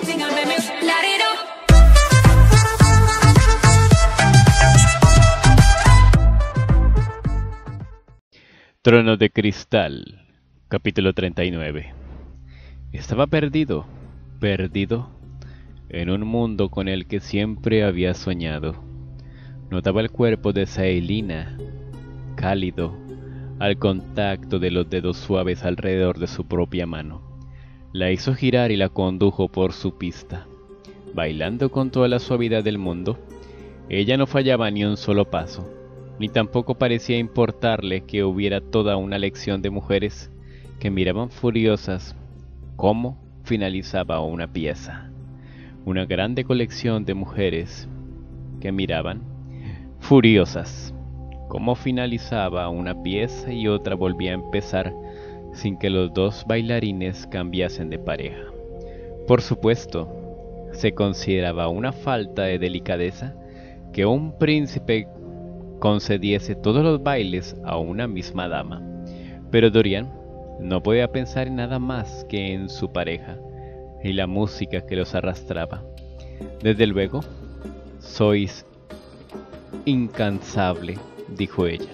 Trono de Cristal, capítulo 39. Estaba perdido en un mundo con el que siempre había soñado. Notaba el cuerpo de Saelina, cálido, al contacto de los dedos suaves alrededor de su propia mano. La hizo girar y la condujo por su pista. Bailando con toda la suavidad del mundo, ella no fallaba ni un solo paso, ni tampoco parecía importarle que hubiera toda una lección de mujeres que miraban furiosas cómo finalizaba una pieza. Una grande colección de mujeres que miraban furiosas cómo finalizaba una pieza y otra volvía a empezar sin que los dos bailarines cambiasen de pareja. Por supuesto, se consideraba una falta de delicadeza que un príncipe concediese todos los bailes a una misma dama, pero Dorian no podía pensar en nada más que en su pareja y la música que los arrastraba. Desde luego, sois incansable, dijo ella.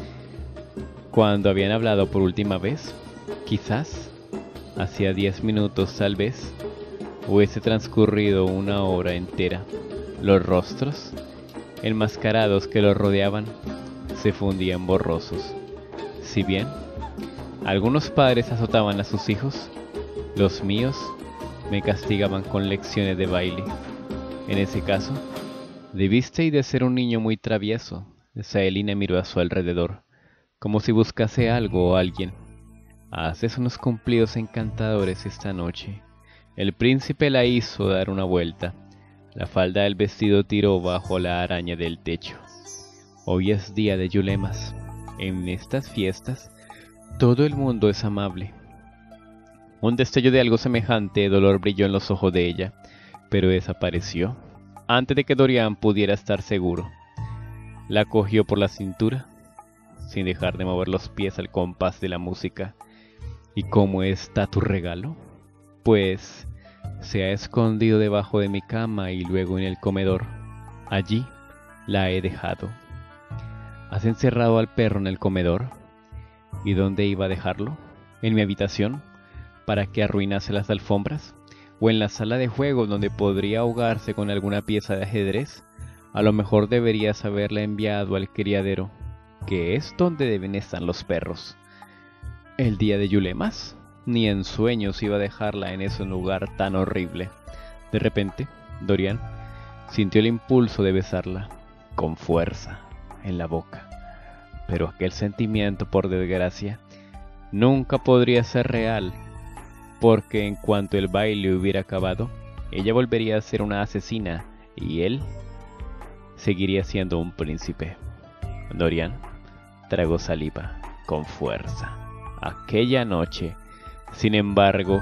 Cuando habían hablado por última vez, quizás hacía 10 minutos tal vez, hubiese transcurrido una hora entera. Los rostros enmascarados que los rodeaban se fundían borrosos. Si bien algunos padres azotaban a sus hijos, los míos me castigaban con lecciones de baile. En ese caso, debisteis de ser un niño muy travieso. Saelina miró a su alrededor, como si buscase algo o alguien. Haces unos cumplidos encantadores esta noche. El príncipe la hizo dar una vuelta. La falda del vestido tiró bajo la araña del techo. Hoy es día de Yulemas. En estas fiestas, todo el mundo es amable. Un destello de algo semejante de dolor brilló en los ojos de ella, pero desapareció antes de que Dorian pudiera estar seguro. La cogió por la cintura, sin dejar de mover los pies al compás de la música. ¿Y cómo está tu regalo? Pues se ha escondido debajo de mi cama y luego en el comedor. Allí la he dejado. ¿Has encerrado al perro en el comedor? ¿Y dónde iba a dejarlo? ¿En mi habitación? ¿Para que arruinase las alfombras? ¿O en la sala de juegos donde podría ahogarse con alguna pieza de ajedrez? A lo mejor deberías haberla enviado al criadero, que es donde deben estar los perros. ¿El día de Yulemas? Ni en sueños iba a dejarla en ese lugar tan horrible. De repente, Dorian sintió el impulso de besarla, con fuerza, en la boca. Pero aquel sentimiento, por desgracia, nunca podría ser real, porque en cuanto el baile hubiera acabado, ella volvería a ser una asesina y él seguiría siendo un príncipe. Dorian tragó saliva con fuerza. Aquella noche, sin embargo,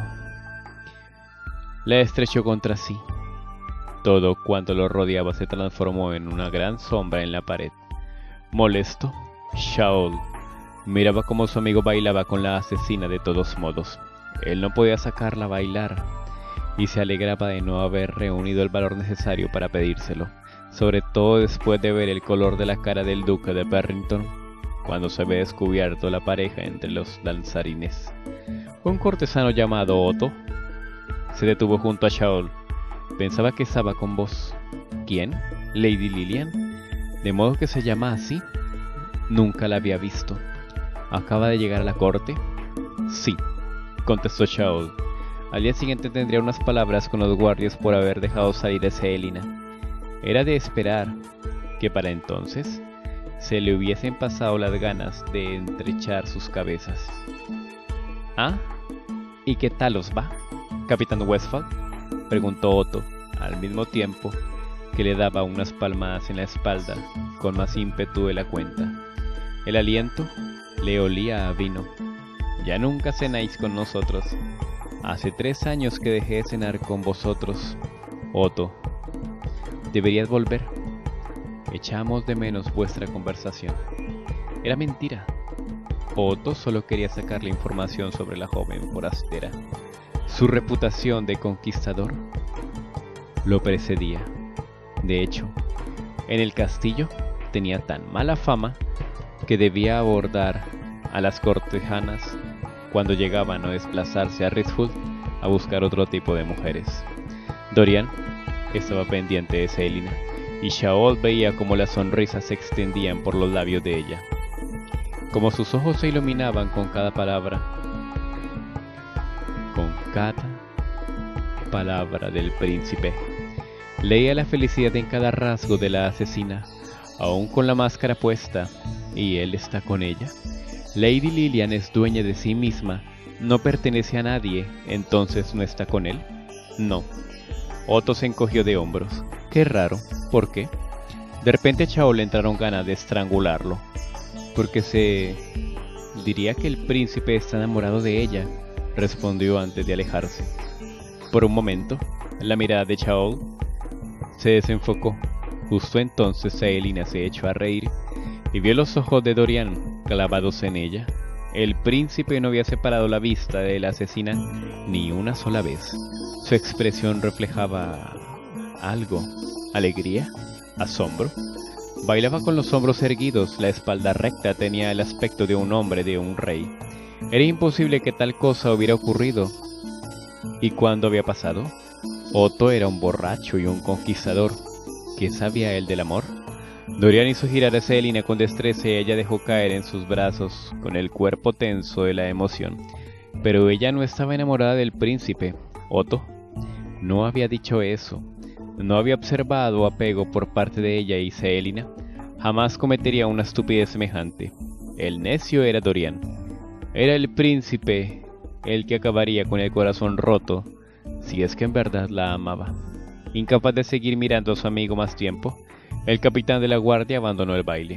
la estrechó contra sí. Todo cuanto lo rodeaba se transformó en una gran sombra en la pared. Molesto, Shaol miraba cómo su amigo bailaba con la asesina de todos modos. Él no podía sacarla a bailar y se alegraba de no haber reunido el valor necesario para pedírselo, sobre todo después de ver el color de la cara del duque de Barrington cuando se había descubierto la pareja entre los danzarines. Un cortesano llamado Otto se detuvo junto a Shaol. Pensaba que estaba con vos. ¿Quién? ¿Lady Lilian? ¿De modo que se llama así? Nunca la había visto. ¿Acaba de llegar a la corte? Sí, contestó Shaol. Al día siguiente tendría unas palabras con los guardias por haber dejado salir a Saelina. Era de esperar que para entonces se le hubiesen pasado las ganas de entrechar sus cabezas. ¿Ah? ¿Y qué tal os va, Capitán Westphal?, preguntó Otto, al mismo tiempo que le daba unas palmadas en la espalda con más ímpetu de la cuenta. El aliento le olía a vino. Ya nunca cenáis con nosotros. Hace 3 años que dejé de cenar con vosotros, Otto. Deberías volver. Echamos de menos vuestra conversación. Era mentira. Otto solo quería sacarle información sobre la joven forastera. Su reputación de conquistador lo precedía. De hecho, en el castillo tenía tan mala fama que debía abordar a las cortejanas cuando llegaban a desplazarse a Ritzford a buscar otro tipo de mujeres. Dorian estaba pendiente de Selina, y Shaol veía cómo las sonrisas se extendían por los labios de ella, como sus ojos se iluminaban con cada palabra del príncipe. Leía la felicidad en cada rasgo de la asesina, aún con la máscara puesta, y él está con ella. Lady Lilian es dueña de sí misma, no pertenece a nadie, entonces no está con él. No. Otto se encogió de hombros. Qué raro. ¿Por qué? De repente a Chao le entraron ganas de estrangularlo, porque se diría que el príncipe está enamorado de ella, respondió antes de alejarse. Por un momento, la mirada de Chao se desenfocó. Justo entonces Selina se echó a reír y vio los ojos de Dorian clavados en ella. El príncipe no había separado la vista de la asesina ni una sola vez. Su expresión reflejaba algo: alegría, asombro. Bailaba con los hombros erguidos, la espalda recta, tenía el aspecto de un hombre, de un rey. Era imposible que tal cosa hubiera ocurrido. ¿Y cuándo había pasado? Otto era un borracho y un conquistador. ¿Qué sabía él del amor? Dorian hizo girar a Selina con destreza y ella dejó caer en sus brazos con el cuerpo tenso de la emoción. Pero ella no estaba enamorada del príncipe. Otto no había dicho eso. No había observado apego por parte de ella, y Selina jamás cometería una estupidez semejante. El necio era Dorian. Era el príncipe el que acabaría con el corazón roto, si es que en verdad la amaba. Incapaz de seguir mirando a su amigo más tiempo, el capitán de la guardia abandonó el baile.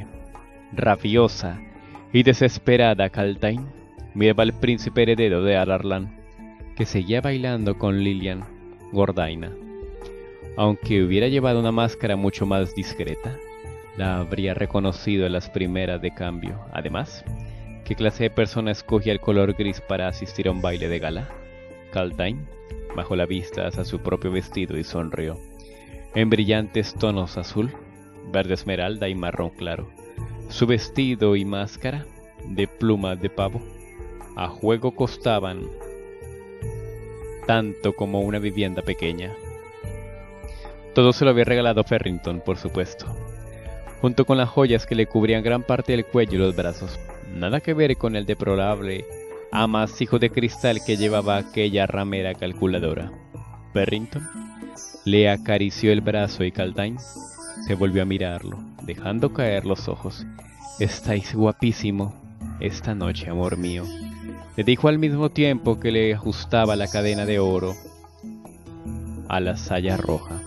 Rabiosa y desesperada, Kaltain miraba al príncipe heredero de Ararlan, que seguía bailando con Lilian Gordaina. Aunque hubiera llevado una máscara mucho más discreta, la habría reconocido en las primeras de cambio. Además, ¿qué clase de persona escogía el color gris para asistir a un baile de gala? Kaltain bajó la vista hacia su propio vestido y sonrió. En brillantes tonos azul, verde esmeralda y marrón claro, su vestido y máscara de plumas de pavo a juego costaban tanto como una vivienda pequeña. Todo se lo había regalado Ferrington, por supuesto, junto con las joyas que le cubrían gran parte del cuello y los brazos. Nada que ver con el deplorable amasijo de cristal que llevaba aquella ramera calculadora. Ferrington le acarició el brazo y Kaltain se volvió a mirarlo, dejando caer los ojos. «Estáis guapísimo esta noche, amor mío», le dijo al mismo tiempo que le ajustaba la cadena de oro a la saya roja.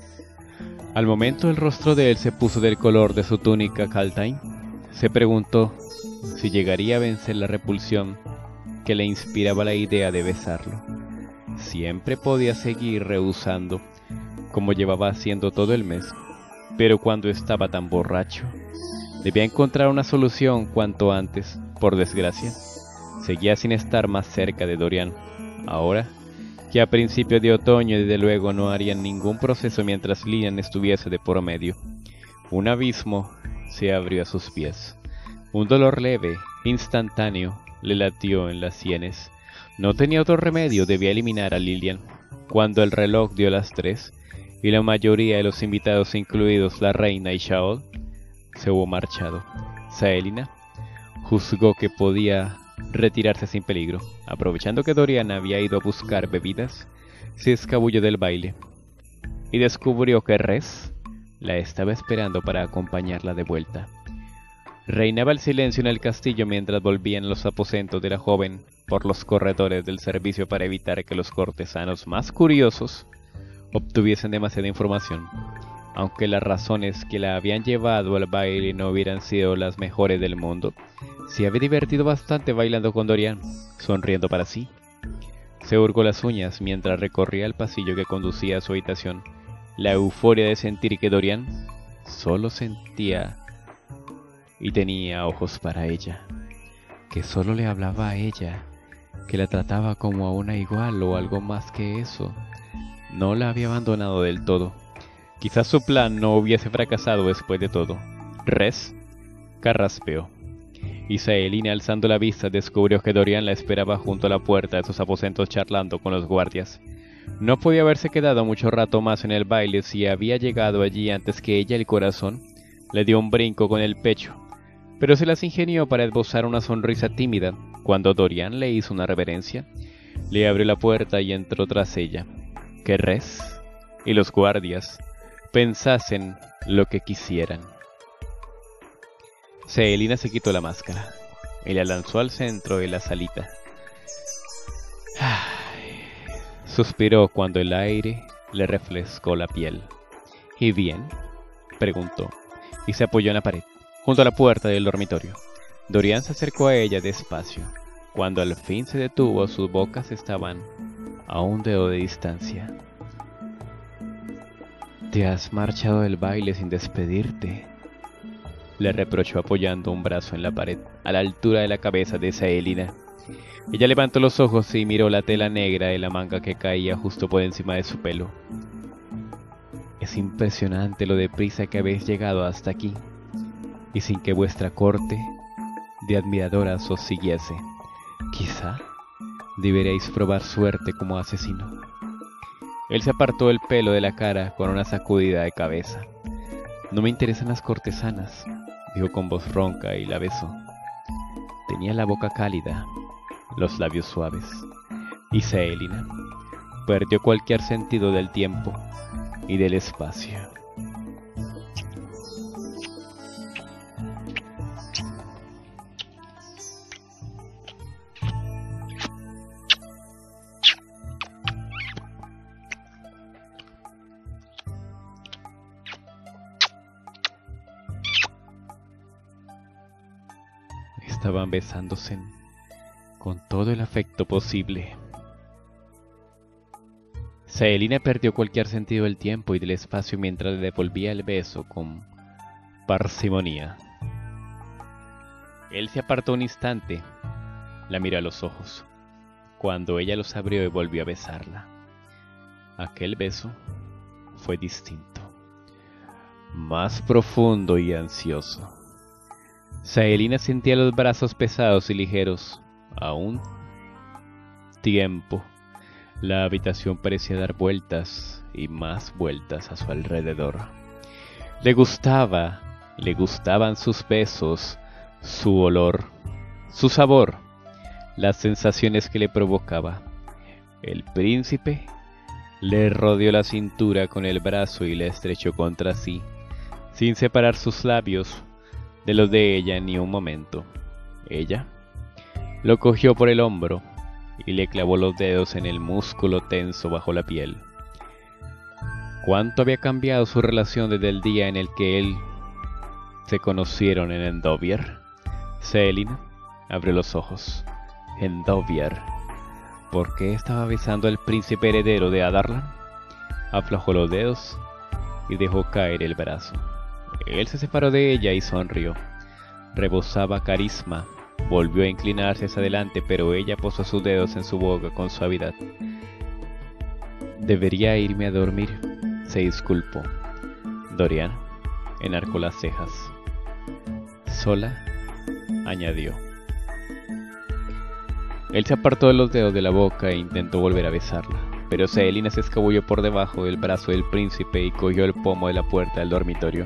Al momento el rostro de él se puso del color de su túnica. Kaltain se preguntó si llegaría a vencer la repulsión que le inspiraba la idea de besarlo. Siempre podía seguir rehusando, como llevaba haciendo todo el mes, pero cuando estaba tan borracho, debía encontrar una solución cuanto antes. Por desgracia, seguía sin estar más cerca de Dorian. Ahora que a principios de otoño desde luego no harían ningún proceso mientras Lilian estuviese de por medio. Un abismo se abrió a sus pies. Un dolor leve, instantáneo, le latió en las sienes. No tenía otro remedio, debía eliminar a Lilian. Cuando el reloj dio las 3 y la mayoría de los invitados, incluidos la reina y Shaol, se hubo marchado, Selina juzgó que podía retirarse sin peligro. Aprovechando que Dorian había ido a buscar bebidas, se escabulló del baile y descubrió que Res la estaba esperando para acompañarla de vuelta. Reinaba el silencio en el castillo mientras volvían los aposentos de la joven por los corredores del servicio para evitar que los cortesanos más curiosos obtuviesen demasiada información. Aunque las razones que la habían llevado al baile no hubieran sido las mejores del mundo, se había divertido bastante bailando con Dorian, sonriendo para sí. Se hurgó las uñas mientras recorría el pasillo que conducía a su habitación. La euforia de sentir que Dorian solo sentía y tenía ojos para ella, que solo le hablaba a ella, que la trataba como a una igual o algo más que eso. no la había abandonado del todo. Quizás su plan no hubiese fracasado después de todo. Res carraspeó. Y Saelina, alzando la vista, descubrió que Dorian la esperaba junto a la puerta de sus aposentos charlando con los guardias. No podía haberse quedado mucho rato más en el baile si había llegado allí antes que ella. El corazón le dio un brinco con el pecho, pero se las ingenió para esbozar una sonrisa tímida. Cuando Dorian le hizo una reverencia, le abrió la puerta y entró tras ella. Que Res y los guardias pensasen lo que quisieran. Saelina se quitó la máscara y la lanzó al centro de la salita. Suspiró cuando el aire le refrescó la piel. ¿Y bien?, preguntó, y se apoyó en la pared, junto a la puerta del dormitorio. Dorian se acercó a ella despacio. Cuando al fin se detuvo, sus bocas estaban a un dedo de distancia. «Te has marchado del baile sin despedirte», le reprochó apoyando un brazo en la pared, a la altura de la cabeza de Saelina. Ella levantó los ojos y miró la tela negra de la manga que caía justo por encima de su pelo. «Es impresionante lo deprisa que habéis llegado hasta aquí, y sin que vuestra corte de admiradoras os siguiese. Quizá deberíais probar suerte como asesino». Él se apartó el pelo de la cara con una sacudida de cabeza. «No me interesan las cortesanas», dijo con voz ronca y la besó. Tenía la boca cálida, los labios suaves, y Saelina perdió cualquier sentido del tiempo y del espacio. Estaban besándose con todo el afecto posible. Saelina perdió cualquier sentido del tiempo y del espacio mientras le devolvía el beso con parsimonia. Él se apartó un instante, la miró a los ojos, cuando ella los abrió y volvió a besarla. Aquel beso fue distinto, más profundo y ansioso. Saelina sentía los brazos pesados y ligeros. A un tiempo, la habitación parecía dar vueltas y más vueltas a su alrededor. Le gustaban sus besos, su olor, su sabor, las sensaciones que le provocaba. El príncipe le rodeó la cintura con el brazo y la estrechó contra sí, sin separar sus labios de los de ella ni un momento. Ella lo cogió por el hombro y le clavó los dedos en el músculo tenso bajo la piel. ¿Cuánto había cambiado su relación desde el día en el que él se conocieron en Endovier? Saelina abrió los ojos. Endovier. ¿Por qué estaba besando al príncipe heredero de Adarlan? Aflojó los dedos y dejó caer el brazo. Él se separó de ella y sonrió. Rebosaba carisma. Volvió a inclinarse hacia adelante, pero ella posó sus dedos en su boca con suavidad. «Debería irme a dormir», se disculpó. Dorian enarcó las cejas. «Sola», añadió. Él se apartó de los dedos de la boca e intentó volver a besarla, pero Saelina se escabulló por debajo del brazo del príncipe y cogió el pomo de la puerta del dormitorio.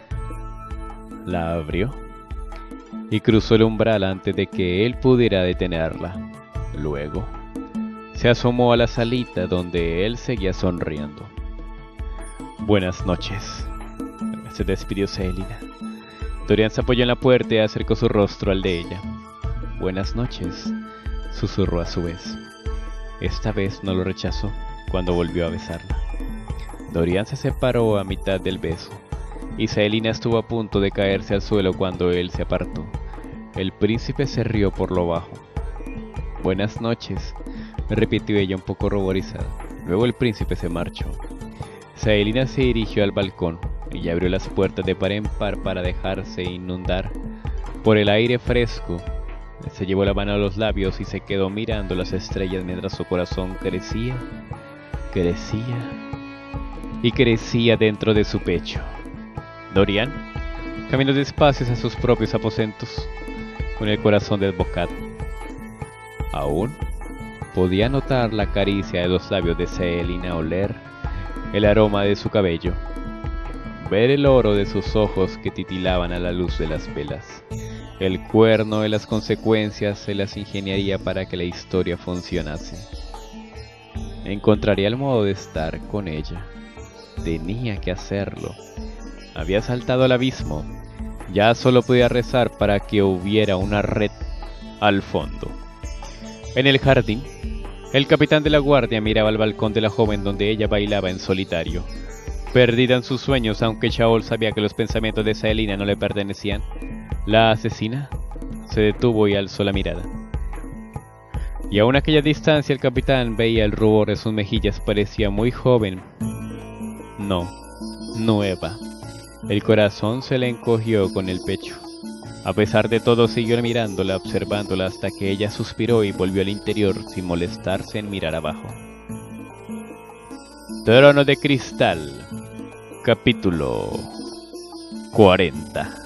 La abrió y cruzó el umbral antes de que él pudiera detenerla. Luego se asomó a la salita donde él seguía sonriendo. «Buenas noches», se despidió Saelina. Dorian se apoyó en la puerta y acercó su rostro al de ella. «Buenas noches», susurró a su vez. Esta vez no lo rechazó cuando volvió a besarla. Dorian se separó a mitad del beso, y Saelina estuvo a punto de caerse al suelo cuando él se apartó. El príncipe se rió por lo bajo. «Buenas noches», repitió ella un poco ruborizada. Luego el príncipe se marchó. Saelina se dirigió al balcón y abrió las puertas de par en par para dejarse inundar por el aire fresco. Se llevó la mano a los labios y se quedó mirando las estrellas mientras su corazón crecía crecía y crecía dentro de su pecho. Dorian caminó despacio hacia sus propios aposentos, con el corazón desbocado. Aún podía notar la caricia de los labios de Selina, oler el aroma de su cabello, ver el oro de sus ojos que titilaban a la luz de las velas. El cuerno de las consecuencias se las ingeniaría para que la historia funcionase. Encontraría el modo de estar con ella. Tenía que hacerlo. Había saltado al abismo. Ya solo podía rezar para que hubiera una red al fondo. En el jardín, el capitán de la guardia miraba al balcón de la joven donde ella bailaba en solitario. Perdida en sus sueños, aunque Shaol sabía que los pensamientos de Selina no le pertenecían, la asesina se detuvo y alzó la mirada. Y aún a aquella distancia el capitán veía el rubor de sus mejillas, parecía muy joven. No, nueva. El corazón se le encogió con el pecho. A pesar de todo siguió mirándola, observándola hasta que ella suspiró y volvió al interior sin molestarse en mirar abajo. Trono de Cristal, capítulo 40.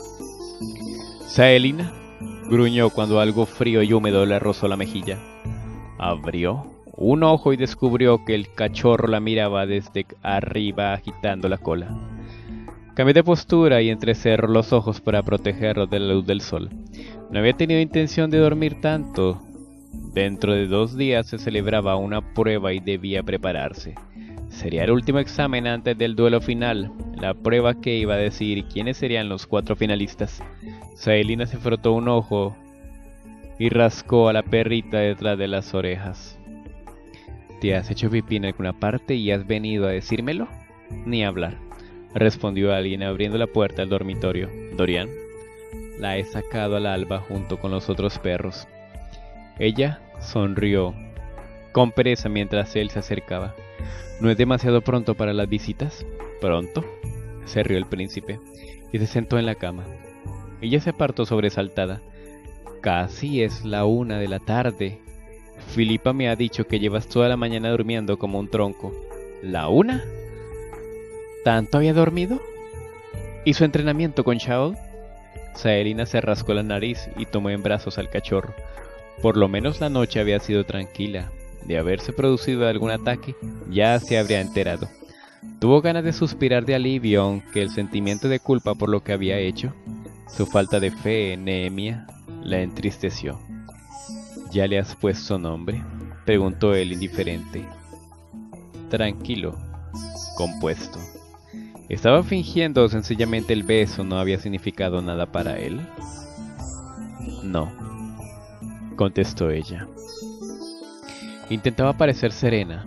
Selina gruñó cuando algo frío y húmedo le rozó la mejilla. Abrió un ojo y descubrió que el cachorro la miraba desde arriba agitando la cola. Cambió de postura y entrecerró los ojos para protegerlo de la luz del sol. No había tenido intención de dormir tanto. Dentro de 2 días se celebraba una prueba y debía prepararse. Sería el último examen antes del duelo final, la prueba que iba a decidir quiénes serían los 4 finalistas. Selina se frotó un ojo y rascó a la perrita detrás de las orejas. ¿Te has hecho pipí en alguna parte y has venido a decírmelo? Ni hablar, respondió alguien abriendo la puerta del dormitorio. Dorian, la he sacado al alba junto con los otros perros. Ella sonrió con pereza mientras él se acercaba. ¿No es demasiado pronto para las visitas? ¿Pronto?, se rió el príncipe y se sentó en la cama. Ella se apartó sobresaltada. Casi es la 1 de la tarde. Filipa me ha dicho que llevas toda la mañana durmiendo como un tronco. ¿La 1? ¿Tanto había dormido? ¿Y su entrenamiento con Shaol? Selina se rascó la nariz y tomó en brazos al cachorro. Por lo menos la noche había sido tranquila. De haberse producido algún ataque, ya se habría enterado. Tuvo ganas de suspirar de alivio, aunque el sentimiento de culpa por lo que había hecho, su falta de fe en Nehemia, la entristeció. ¿Ya le has puesto nombre?, preguntó él indiferente. Tranquilo, compuesto. ¿Estaba fingiendo o sencillamente el beso no había significado nada para él? No, contestó ella. Intentaba parecer serena,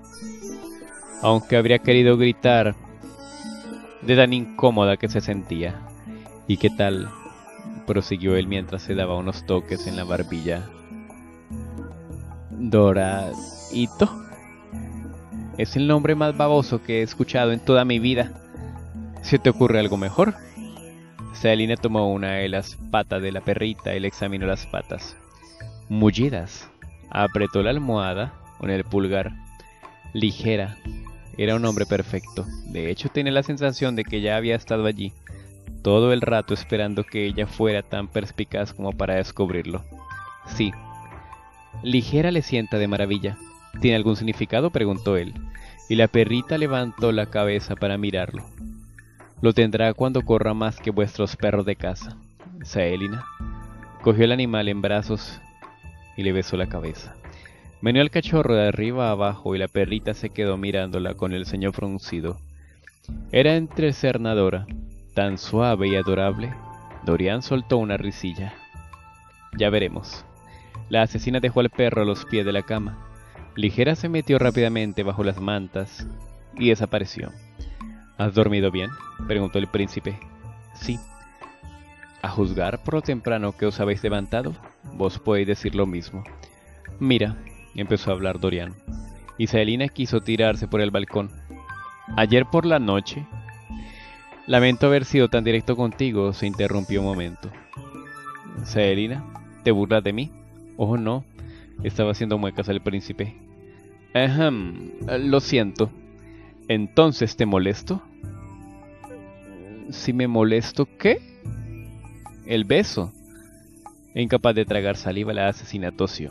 aunque habría querido gritar de tan incómoda que se sentía. ¿Y qué tal?, prosiguió él mientras se daba unos toques en la barbilla. ¿Doradito? Es el nombre más baboso que he escuchado en toda mi vida. ¿Se te ocurre algo mejor? Selina tomó una de las patas de la perrita y le examinó las patas. Mullidas. Apretó la almohada con el pulgar. Ligera. Era un hombre perfecto. De hecho, tenía la sensación de que ya había estado allí todo el rato esperando que ella fuera tan perspicaz como para descubrirlo. Sí. Ligera le sienta de maravilla. ¿Tiene algún significado?, preguntó él, y la perrita levantó la cabeza para mirarlo. Lo tendrá cuando corra más que vuestros perros de casa. Selina cogió el animal en brazos y le besó la cabeza. Meneó al cachorro de arriba a abajo y la perrita se quedó mirándola con el ceño fruncido. Era entrecernadora, tan suave y adorable. Dorian soltó una risilla. Ya veremos. La asesina dejó al perro a los pies de la cama. Ligera se metió rápidamente bajo las mantas y desapareció. ¿Has dormido bien?, preguntó el príncipe. Sí. A juzgar por lo temprano que os habéis levantado, vos podéis decir lo mismo. Mira, empezó a hablar Dorian, y Selina quiso tirarse por el balcón. Ayer por la noche... Lamento haber sido tan directo contigo, se interrumpió un momento. Selina, ¿te burlas de mí? Oh no, estaba haciendo muecas al príncipe. Lo siento. ¿Entonces te molesto? ¿Si me molesto qué? El beso. Incapaz de tragar saliva, la asesina tosió.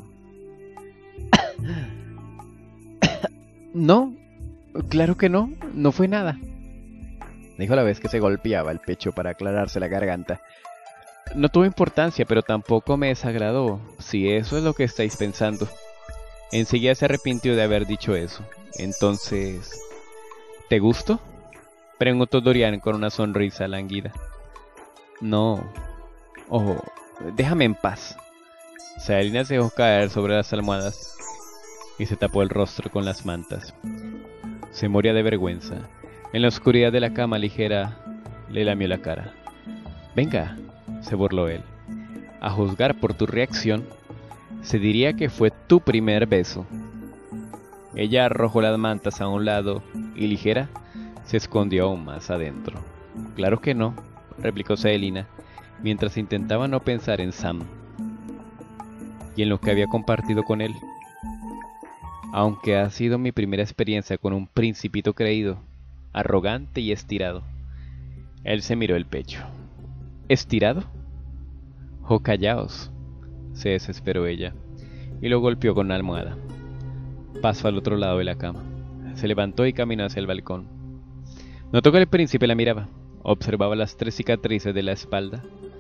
No, claro que no, no fue nada, dijo a la vez que se golpeaba el pecho para aclararse la garganta. No tuvo importancia, pero tampoco me desagradó, si eso es lo que estáis pensando. Enseguida se arrepintió de haber dicho eso. Entonces, ¿te gusto?, preguntó Dorian con una sonrisa lánguida. No. Oh, déjame en paz. Selina se dejó caer sobre las almohadas y se tapó el rostro con las mantas. Se moría de vergüenza. En la oscuridad de la cama ligera le lamió la cara. Venga, se burló él. A juzgar por tu reacción, se diría que fue tu primer beso. Ella arrojó las mantas a un lado y ligera se escondió aún más adentro. Claro que no, replicó Selina, mientras intentaba no pensar en Sam y en lo que había compartido con él. Aunque ha sido mi primera experiencia con un principito creído, arrogante y estirado. Él se miró el pecho. ¿Estirado? Oh, callaos, se desesperó ella, y lo golpeó con una almohada. Pasó al otro lado de la cama. Se levantó y caminó hacia el balcón. Notó que el príncipe la miraba. Observaba las 3 cicatrices de la espalda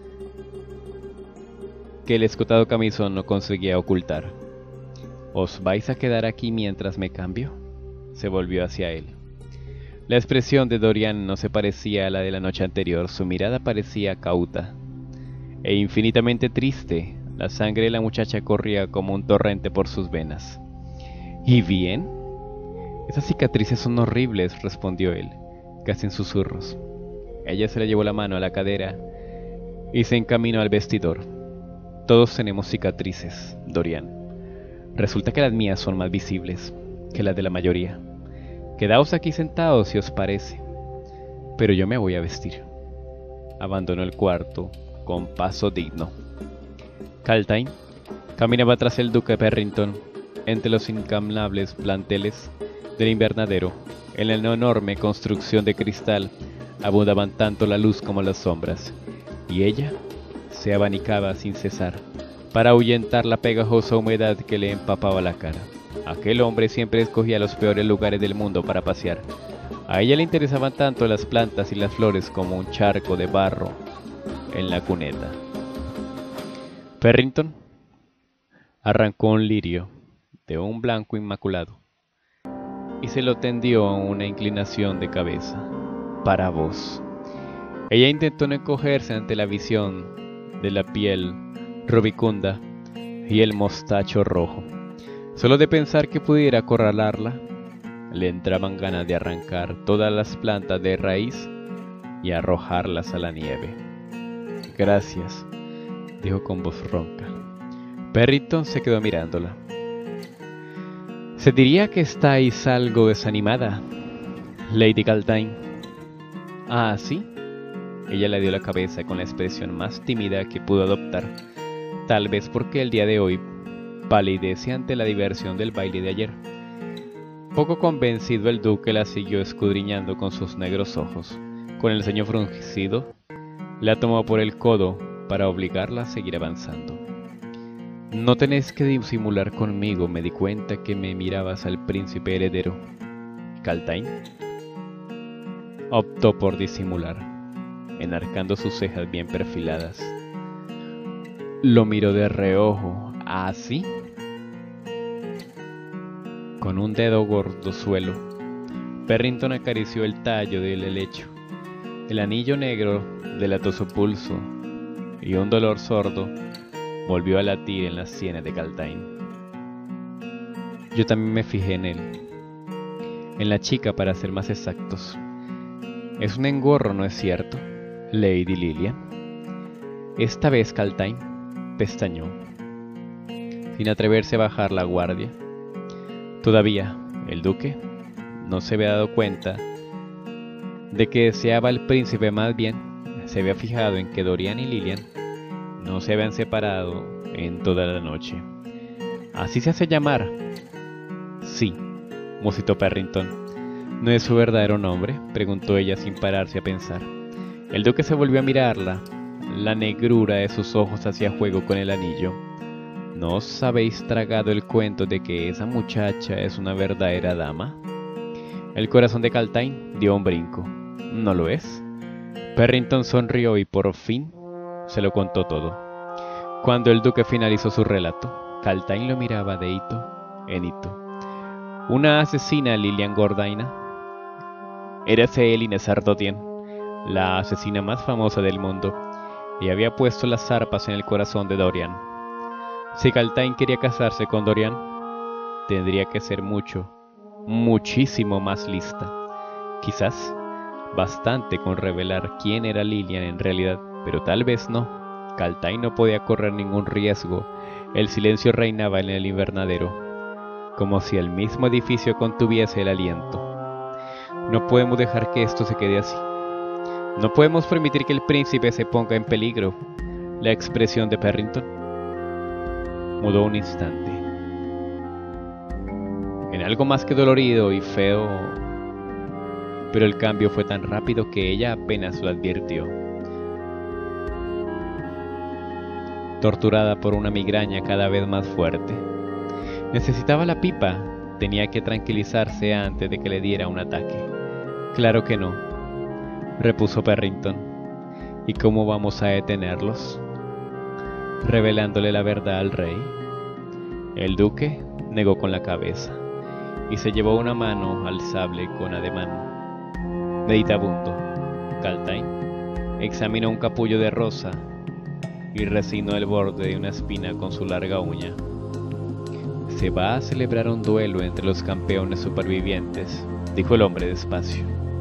que el escotado camisón no conseguía ocultar. ¿Os vais a quedar aquí mientras me cambio?, se volvió hacia él. La expresión de Dorian no se parecía a la de la noche anterior. Su mirada parecía cauta e infinitamente triste. La sangre de la muchacha corría como un torrente por sus venas. ¿Y bien? Esas cicatrices son horribles, respondió él, casi en susurros. Ella se le llevó la mano a la cadera y se encaminó al vestidor. Todos tenemos cicatrices, Dorian. Resulta que las mías son más visibles que las de la mayoría. Quedaos aquí sentados si os parece, pero yo me voy a vestir. Abandonó el cuarto con paso digno. Caltain caminaba tras el duque Perrington entre los incaminables planteles del invernadero. En la enorme construcción de cristal abundaban tanto la luz como las sombras, y ella se abanicaba sin cesar para ahuyentar la pegajosa humedad que le empapaba la cara. Aquel hombre siempre escogía los peores lugares del mundo para pasear. A ella le interesaban tanto las plantas y las flores como un charco de barro en la cuneta. Perrington arrancó un lirio de un blanco inmaculado y se lo tendió a una inclinación de cabeza. Para vos. Ella intentó no encogerse ante la visión de la piel rubicunda y el mostacho rojo. Solo de pensar que pudiera acorralarla, le entraban ganas de arrancar todas las plantas de raíz y arrojarlas a la nieve. Gracias, dijo con voz ronca. Perrington se quedó mirándola. Se diría que estáis algo desanimada, Lady Caltain. Ah, ¿sí? Ella le dio la cabeza con la expresión más tímida que pudo adoptar, tal vez porque el día de hoy palidece ante la diversión del baile de ayer. Poco convencido, el duque la siguió escudriñando con sus negros ojos. Con el ceño fruncido, la tomó por el codo para obligarla a seguir avanzando. No tenéis que disimular conmigo, me di cuenta que me mirabas al príncipe heredero. Caltain optó por disimular, enarcando sus cejas bien perfiladas. Lo miró de reojo. ¿Así? Con un dedo gordozuelo, Perrington acarició el tallo del helecho. El anillo negro delató su pulso, y un dolor sordo volvió a latir en las sienes de Caltain. Yo también me fijé en él, en la chica para ser más exactos. Es un engorro, ¿no es cierto, Lady Lilian? Esta vez Caltain pestañeó, sin atreverse a bajar la guardia. Todavía el duque no se había dado cuenta de que deseaba al príncipe, más bien se había fijado en que Dorian y Lilian no se habían separado en toda la noche. ¿Así se hace llamar? Sí, musitó Perrington. ¿No es su verdadero nombre?, preguntó ella sin pararse a pensar. El duque se volvió a mirarla. La negrura de sus ojos hacía juego con el anillo. ¿No os habéis tragado el cuento de que esa muchacha es una verdadera dama? El corazón de Caltain dio un brinco. ¿No lo es? Perrington sonrió y por fin se lo contó todo. Cuando el duque finalizó su relato, Caltain lo miraba de hito en hito. Una asesina, Lilian Gordaina. Érase Eline Sardotien, la asesina más famosa del mundo, y había puesto las zarpas en el corazón de Dorian. Si Caltain quería casarse con Dorian, tendría que ser muchísimo más lista. Quizás bastante con revelar quién era Lilian en realidad, pero tal vez no. Caltain no podía correr ningún riesgo. El silencio reinaba en el invernadero, como si el mismo edificio contuviese el aliento. No podemos dejar que esto se quede así. No podemos permitir que el príncipe se ponga en peligro. La expresión de Perrington mudó un instante en algo más que dolorido y feo, pero el cambio fue tan rápido que ella apenas lo advirtió. Torturada por una migraña cada vez más fuerte, necesitaba la pipa. Tenía que tranquilizarse antes de que le diera un ataque. Claro que no, repuso Perrington. ¿Y cómo vamos a detenerlos? Revelándole la verdad al rey. El negó con la cabeza y se llevó una mano al sable con ademán meditabundo. Caltain examinó un capullo de rosa y resinó el borde de una espina con su larga uña. Se va a celebrar un duelo entre los campeones supervivientes, dijo el hombre despacio.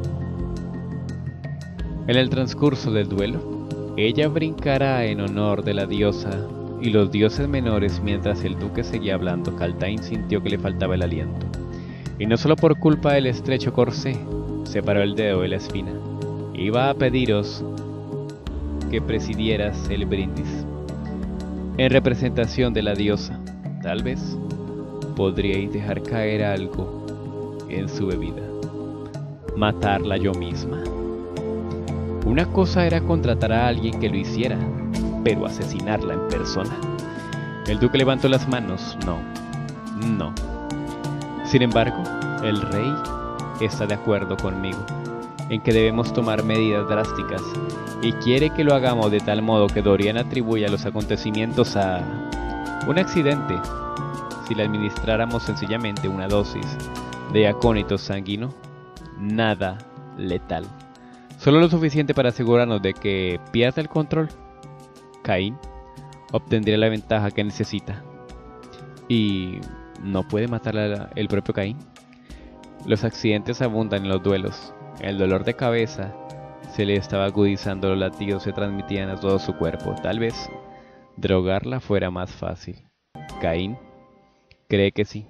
En el transcurso del duelo, ella brincará en honor de la diosa y los dioses menores mientras el duque seguía hablando. Caltain sintió que le faltaba el aliento. Y no solo por culpa del estrecho corsé, separó el dedo de la espina. Iba a pediros que presidieras el brindis. En representación de la diosa, tal vez podríais dejar caer algo en su bebida. Matarla yo misma. Una cosa era contratar a alguien que lo hiciera, pero asesinarla en persona. El duque levantó las manos. No. Sin embargo, el rey está de acuerdo conmigo en que debemos tomar medidas drásticas y quiere que lo hagamos de tal modo que Dorian atribuya los acontecimientos a un accidente. Si le administráramos sencillamente una dosis de acónito sanguíneo, nada letal, solo lo suficiente para asegurarnos de que pierda el control, Caín obtendría la ventaja que necesita. ¿Y no puede matar el propio Caín? Los accidentes abundan en los duelos. El dolor de cabeza se le estaba agudizando, los latidos se transmitían a todo su cuerpo. Tal vez drogarla fuera más fácil. Caín cree que sí.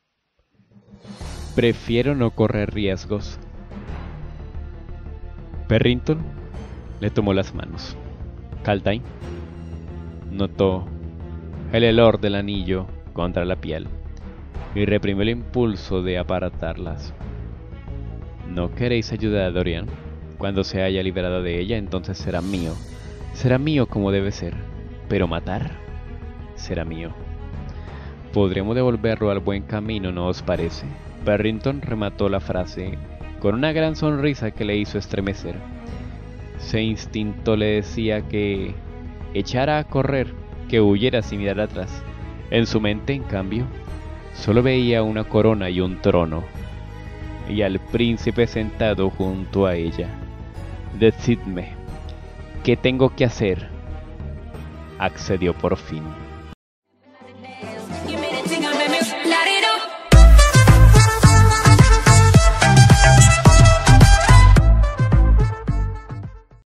Prefiero no correr riesgos. Perrington le tomó las manos. Caltain notó el olor del anillo contra la piel y reprimió el impulso de aparatarlas. ¿No queréis ayudar a Dorian? Cuando se haya liberado de ella, entonces será mío. Será mío como debe ser. Pero matar será mío. Podremos devolverlo al buen camino, ¿no os parece? Perrington remató la frase con una gran sonrisa que le hizo estremecer. Su instinto le decía que echara a correr, que huyera sin mirar atrás. En su mente, en cambio, solo veía una corona y un trono, y al príncipe sentado junto a ella. Decidme, ¿qué tengo que hacer? Accedió por fin.